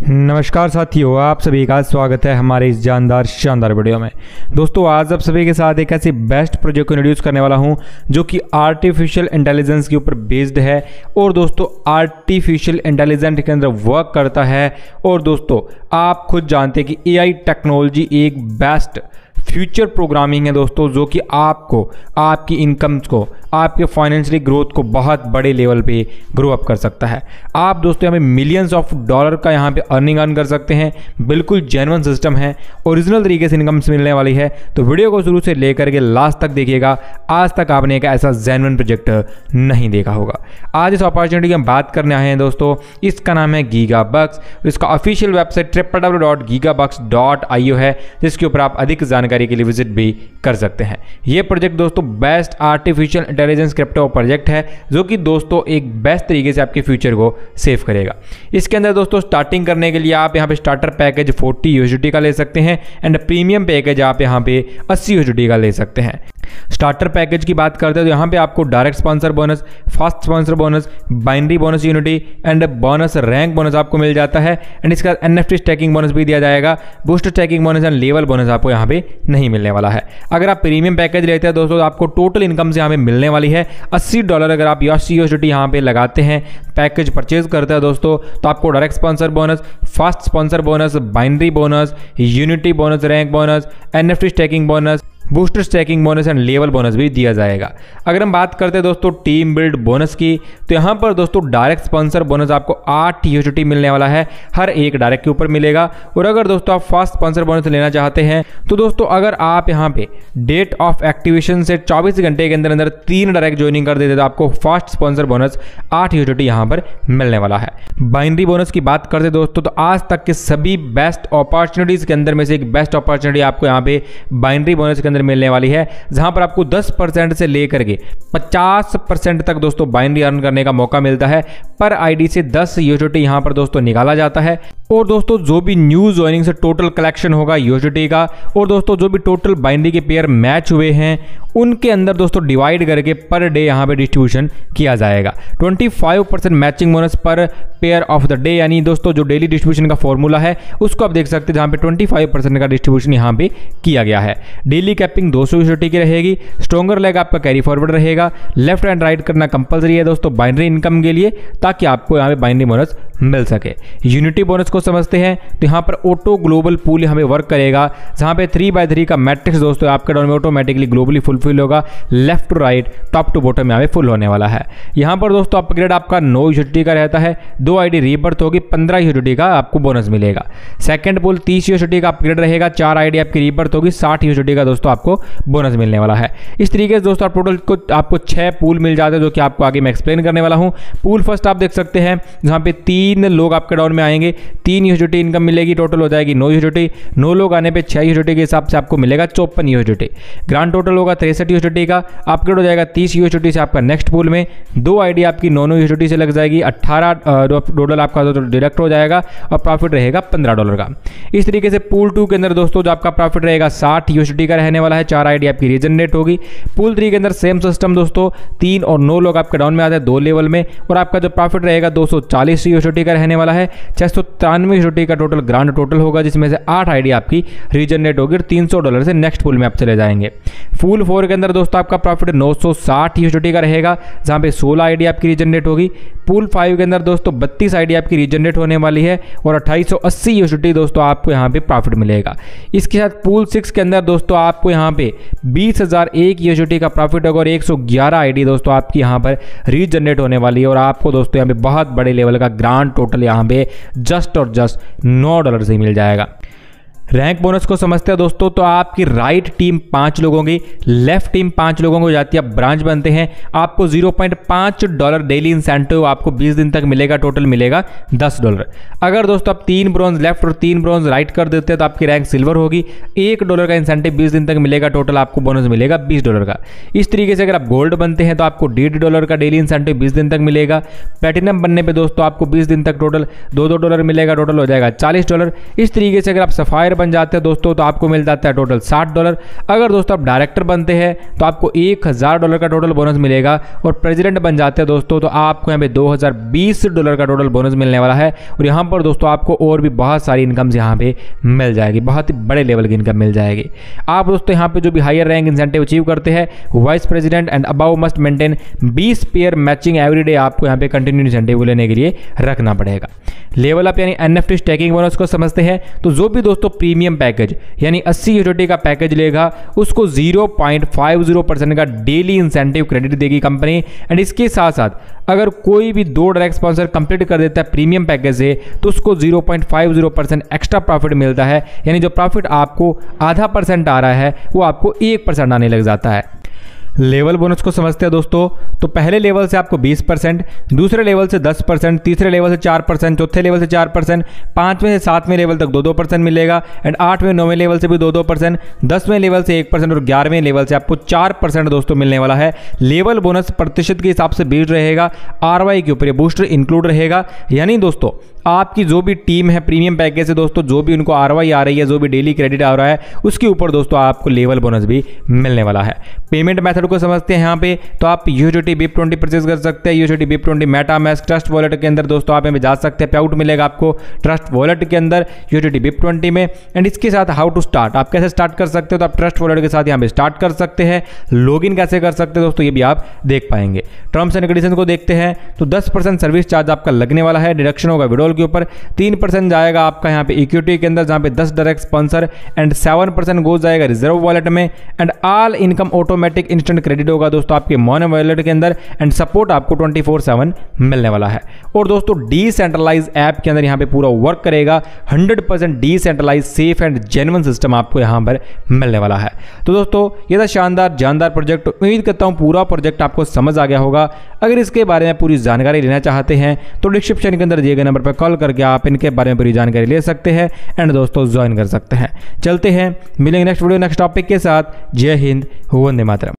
नमस्कार साथियों, आप सभी का स्वागत है हमारे इस शानदार वीडियो में। दोस्तों आज आप सभी के साथ एक ऐसी बेस्ट प्रोजेक्ट को इंट्रोड्यूस करने वाला हूं जो कि आर्टिफिशियल इंटेलिजेंस के ऊपर बेस्ड है और दोस्तों आर्टिफिशियल इंटेलिजेंस के अंदर वर्क करता है। और दोस्तों आप खुद जानते हैं कि एआई टेक्नोलॉजी एक बेस्ट फ्यूचर प्रोग्रामिंग है दोस्तों, जो कि आपको आपकी इनकम्स को, आपके फाइनेंशियली ग्रोथ को बहुत बड़े लेवल पे ग्रो अप कर सकता है। आप दोस्तों यहाँ पे मिलियंस ऑफ डॉलर का यहाँ पे अर्निंग अर्न कर सकते हैं। बिल्कुल जेन्युइन सिस्टम है, ओरिजिनल तरीके से इनकम्स मिलने वाली है। तो वीडियो को शुरू से लेकर के लास्ट तक देखिएगा। आज तक आपने एक ऐसा जेन्युइन प्रोजेक्ट नहीं देखा होगा। आज इस अपॉर्चुनिटी की हम बात करने आए हैं दोस्तों, इसका नाम है गीगाबक्स। इसका ऑफिशियल वेबसाइट www.gigabucks.io है, जिसके ऊपर आप अधिक जानकारी के लिए विजिट भी कर सकते हैं। यह प्रोजेक्ट दोस्तों best artificial intelligence crypto project है, जो कि दोस्तों एक बेस्ट तरीके से आपके फ्यूचर को सेव करेगा। इसके अंदर दोस्तों स्टार्टिंग करने के लिए आप यहां पे स्टार्टर पैकेज 40 USDT का ले सकते हैं एंड प्रीमियम पैकेज आप यहां पे 80 USDT का ले सकते हैं। स्टार्टर पैकेज की बात करते हैं तो यहाँ पे आपको direct sponsor bonus, fast sponsor bonus, binary bonus unity and bonus rank bonus आपको मिल जाता है। एंड इसका NFT स्टैकिंग बोनस भी दिया जाएगा। Boost staking bonus and level bonus आपको यहाँ पे नहीं मिलने वाला है। अगर आप प्रीमियम पैकेज लेते हैं दोस्तों तो आपको टोटल इनकम से यहाँ पे मिलने वाली है $80। अगर आप USDT यहाँ पे लगाते हैं, पैकेज परचेज करते हैं दोस्तों, तो आपको direct sponsor bonus, fast sponsor bonus, binary bonus, unity bonus, rank bonus, NFT staking bonus, booster staking bonus and level bonus भी दिया जाएगा। अगर हम बात करते हैं दोस्तों टीम बिल्ड बोनस की, तो यहाँ पर दोस्तों डायरेक्ट स्पॉन्सर बोनस आपको 8 USDT मिलने वाला है, हर एक डायरेक्ट के ऊपर मिलेगा। और अगर दोस्तों आप फास्ट स्पॉन्सर बोनस लेना चाहते हैं तो दोस्तों अगर आप यहाँ पे डेट ऑफ एक्टिवेशन से 24 घंटे के अंदर अंदर 3 डायरेक्ट ज्वाइनिंग कर देते तो आपको फास्ट स्पॉन्सर बोनस 8 USDT यहाँ पर मिलने वाला है। बाइनरी बोनस की बात करते दोस्तों तो आज तक के सभी बेस्ट अपॉर्चुनिटीज के अंदर में से एक बेस्ट अपॉर्चुनिटी आपको यहाँ पे बाइनरी बोनस के अंदर मिलने वाली है, जहां पर आपको 10% से लेकर के 50% तक दोस्तों बाइनरी अर्न करने का मौका मिलता है। पर आईडी से 10 USDT यहां पर दोस्तों निकाला जाता है। और दोस्तों जो भी न्यू ज्वाइनिंग से टोटल कलेक्शन होगा USDT का, और दोस्तों जो भी टोटल बाइनरी के पेयर मैच हुए हैं उनके अंदर दोस्तों डिवाइड करके पर डे यहां पे डिस्ट्रीब्यूशन किया जाएगा। 25% मैचिंग बोनस पर पेयर ऑफ द डे, यानी दोस्तों जो डेली डिस्ट्रीब्यूशन का फॉर्मूला है उसको आप देख सकते हैं, जहां पे 25% का डिस्ट्रीब्यूशन यहां पे किया गया है। डेली कैपिंग 200 USDT की रहेगी। स्ट्रॉन्गर लेग आपका कैरी फॉरवर्ड रहेगा। लेफ्ट एंड राइट करना कंपलसरी है दोस्तों बाइनरी इनकम के लिए, ताकि आपको यहाँ पे बाइनरी बोनस मिल सके। यूनिटी बोनस को समझते हैं तो यहाँ पर ऑटो ग्लोबल पूल यहाँ पे वर्क करेगा, जहाँ पे 3x3 का मैट्रिक्स दोस्तों आपके डाउन में ऑटोमेटिकली ग्लोबली फुलफिल होगा। Left to right, top to bottom यहाँ पे फुल होने वाला है। यहाँ पर दोस्तों अपग्रेड आपका 9 USDT का रहता है। 2 ID रीबर्थ होगी, 15 USDT का आपको बोनस मिलेगा। सेकंड पूल 30 USDT का अपग्रेड रहेगा। 4 ID आपकी रीबर्थ होगी, 60 USDT का दोस्तों आपको बोनस मिलने वाला है। इस तरीके से दोस्तों टोटल को आपको 6 पूल मिल जाते हैं, जो कि आपको आगे मैं एक्सप्लेन करने वाला हूं। पूल फर्स्ट आप देख सकते हैं, जहां पे 3 लोग आपके डाउन में आएंगे, 3 USDT इनकम मिलेगी, टोटल हो जाएगी 9 USDT। 9 लोग आने पे 6 USDT के हिसाब से आपको मिलेगा 54 USDT। ग्रांड टोटल होगा 63 USDT का। अपग्रेड हो जाएगा 30 USDT से आपका नेक्स्ट पूल में। 2 ID आपकी 9 USDT से लग जाएगी, $18 आपका डायरेक्ट हो जाएगा और प्रॉफिट रहेगा $15 का। इस तरीके से पूल 2 के अंदर दोस्तों जो आपका प्रॉफिट रहेगा 60 USDT का रहने वाला है। 4 ID आपकी रीजनरेट होगी। पूल 3 के अंदर सेम सिस्टम दोस्तों, 3 और 9 लोग आपके डाउन में आते हैं 2 लेवल में, और आपका जो प्रॉफिट रहेगा 240 USDT का रहने वाला है। 693 USDT का टोटल ग्रांड टोटल होगा, जिसमें से 8 ID आपकी रीजनरेट होगी और $300 से नेक्स्ट पूल में आप चले जाएंगे। पूल 4 के अंदर दोस्तों आपका प्रॉफिट 960 USDT का रहेगा, जहां पे 16 ID आपकी रीजनरेट होगी। पूल 5 के अंदर दोस्तों 32 ID आपकी रीजनरेट होने वाली है और 2880 USDT दोस्तों आपको यहाँ पे प्रॉफिट मिलेगा। इसके साथ पूल 6 के अंदर दोस्तों आपको यहाँ पे 20,001 USDT का प्रॉफिट होगा और 111 ID दोस्तों आपकी यहाँ पर रीजनरेट होने वाली है, और आपको दोस्तों यहाँ पे बहुत बड़े लेवल का ग्रांड टोटल यहाँ पे जस्ट $9 से मिल जाएगा। रैंक बोनस को समझते हैं दोस्तों, तो आपकी राइट टीम 5 लोगों की, लेफ्ट टीम 5 लोगों को जाती है, ब्रांच बनते हैं। आपको $0.5 डेली इंसेंटिव आपको 20 दिन तक मिलेगा, टोटल मिलेगा $10। अगर दोस्तों आप 3 ब्रॉन्ज लेफ्ट और 3 ब्रॉन्ज राइट कर देते हैं तो आपकी रैंक सिल्वर होगी। $1 का इंसेंटिव 20 दिन तक मिलेगा, टोटल आपको बोनस मिलेगा $20 का। इस तरीके से अगर आप गोल्ड बनते हैं तो आपको $1.5 का डेली इंसेंटिव 20 दिन तक मिलेगा। प्लेटिनम बनने पर दोस्तों आपको 20 दिन तक टोटल $2 मिलेगा, टोटल हो जाएगा $40। इस तरीके से अगर आप सफायर बन जाते हैं दोस्तों तो आपको मिल जाता है टोटल $60। अगर दोस्तों आप डायरेक्टर बनते हैं तो आपको $1000 का टोटल बोनस मिलेगा। और प्रेसिडेंट बन जाते हैं दोस्तों तो आपको यहाँ पे $2020 का टोटल बोनस मिलने वाला है। और यहाँ पर दोस्तों आपको और भी बहुत सारी इनकम्स यहाँ पे मिल जाएगी, बहुत ही बड़े लेवल की इनकम मिल जाएगी। आप दोस्तों यहाँ पे जो भी हायर रैंक इंसेंटिव अचीव करते हैं vice president and above must maintain 20 pair matching everyday आपको यहाँ पे कंटिन्यू इंसेंटिव लेने के लिए रखना पड़ेगा। लेवल अप यानी एनएफटी स्टैकिंग बोनस को समझते हैं तो जो भी दोस्तों प्रीमियम पैकेज यानी 80 यूटिलिटी का पैकेज लेगा उसको 0.50% का डेली इंसेंटिव क्रेडिट देगी कंपनी। एंड इसके साथ साथ अगर कोई भी 2 डायरेक्ट स्पॉन्सर कंप्लीट कर देता है प्रीमियम पैकेज से तो उसको 0.50% एक्स्ट्रा प्रॉफिट मिलता है, यानी जो प्रॉफिट आपको आधा % आ रहा है वो आपको 1% आने लग जाता है। लेवल बोनस को समझते हैं दोस्तों तो पहले लेवल से आपको 20%, दूसरे लेवल से 10%, तीसरे लेवल से 4%, चौथे लेवल से 4%, 5वें से 7वें लेवल तक 2-2% मिलेगा। एंड 8वें 9वें लेवल से भी 2-2%, 10वें लेवल से 1% और 11वें लेवल से आपको 4% दोस्तों मिलने वाला है। लेवल बोनस प्रतिशत के हिसाब से बेस्ड रहेगा, ROI के ऊपर ये बूस्टर इंक्लूड रहेगा। यानी दोस्तों आपकी जो भी टीम है प्रीमियम पैकेज से दोस्तों जो भी उनको ROI आ रही है, जो भी डेली क्रेडिट आ रहा है उसके ऊपर दोस्तों आपको लेवल बोनस भी मिलने वाला है। पेमेंट मेथड को समझते हैं यहाँ पे तो आप USDT BIP20 परचेज कर सकते हैं। USDT BIP20 MetaMask trust wallet के अंदर दोस्तों आप यहाँ जा सकते हैं, पे आउट मिलेगा आपको ट्रस्ट वॉलेट के अंदर USDT BIP20 में। एंड इसके साथ हाउ टू स्टार्ट, आप कैसे स्टार्ट कर सकते हो तो आप ट्रस्ट वॉलेट के साथ यहाँ पे स्टार्ट कर सकते हैं। लॉगिन कैसे कर सकते हैं दोस्तों ये भी आप देख पाएंगे। टर्म्स एंड कंडीशन को देखते हैं तो 10% सर्विस चार्ज आपका लगने वाला है, डिडक्शन होगा विड्रॉल के ऊपर, 3% जाएगा आपका यहाँ पे इक्विटी के अंदर जहाँ पे 10 डायरेक्ट स्पॉन्सर एंड 7% गोज जाएगा रिजर्व वॉलेट में। And all income automatic instant credit होगा दोस्तों आपके मोनो वॉलेट के अंदर। एंड सपोर्ट आपको 24/7 मिलने वाला है। और दोस्तों डिसेंट्रलाइज ऐप के अंदर यहाँ पे पूरा वर्क करेगा, 100% decentralise safe and genuine system आपको यहाँ पर मिलने वाला है। तो दोस्तों ये था शानदार जानदार प्रोजेक्ट, उम्मीद करता हूँ पूरा प्रोजेक्ट आपको समझ आ गया होगा। अगर इसके बारे में पूरी जानकारी लेना चाहते हैं तो डिस्क्रिप्शन के अंदर दिए गए नंबर पर कॉल करके आप इनके बारे में पूरी जानकारी ले सकते हैं एंड दोस्तों ज्वाइन कर सकते हैं। चलते हैं, मिलेंगे नेक्स्ट वीडियो नेक्स्ट टॉपिक के साथ। जय हिंद, वंदे मातरम।